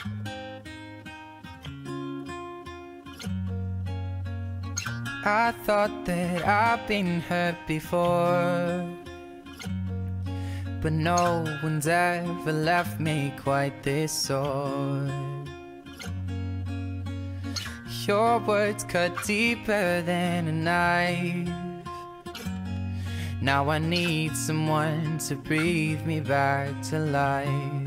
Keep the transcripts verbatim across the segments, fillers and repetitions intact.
I thought that I've been hurt before, but no one's ever left me quite this sore. Your words cut deeper than a knife. Now I need someone to breathe me back to life.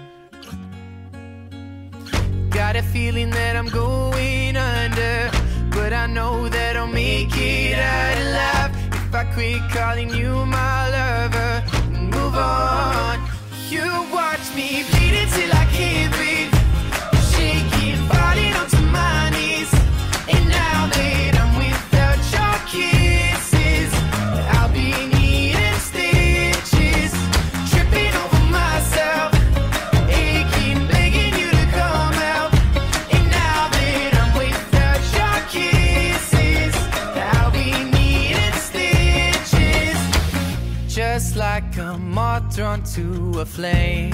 Got a feeling that I'm going under, but I know that I'll make it out alive if I quit calling you my lover and move on. You watch me bleed until I can't breathe, shaking, falling onto my knees. And now that I'm without your kisses, I'll be needing stitches, tripping over myself, aching, begging you to come out. And now that I'm without your kisses, I'll be needing stitches, just like a moth drawn to a flame.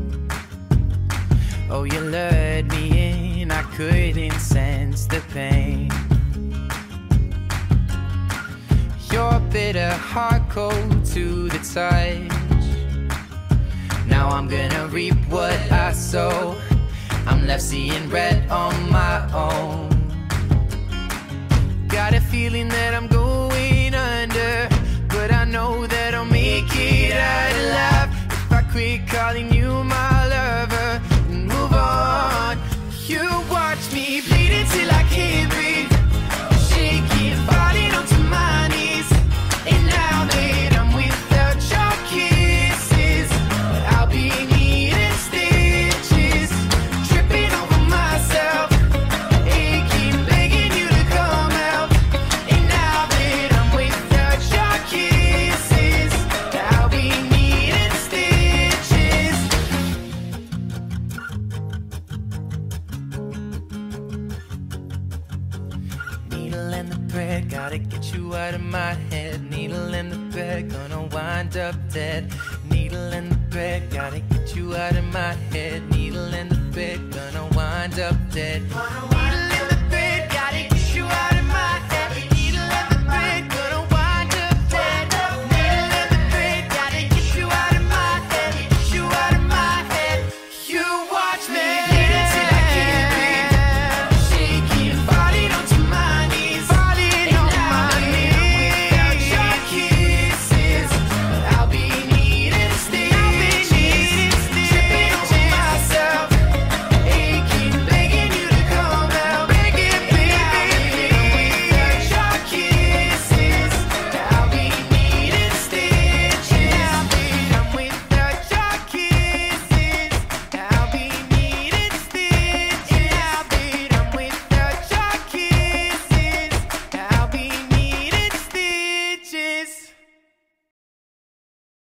Oh, you lured me in, I couldn't sense the pain. Your bitter heart cold to the touch. Now I'm gonna reap what I sow. I'm left seeing red on my own. Got a feeling that I'm going under, but I know that I'll make it out alive if I quit calling you my lover and move on. You watch me bleed until I can't breathe, shaking, falling onto my knees. And now that I'm without your kisses, I'll be needing stitches, tripping over myself, aching, begging you to come out. And now that I'm without your kisses, I'll be needing stitches. Needle and the thread, gotta get you out of my head. Needle and the thread, gonna wind up dead. Needle and the thread, gotta get you out of my head.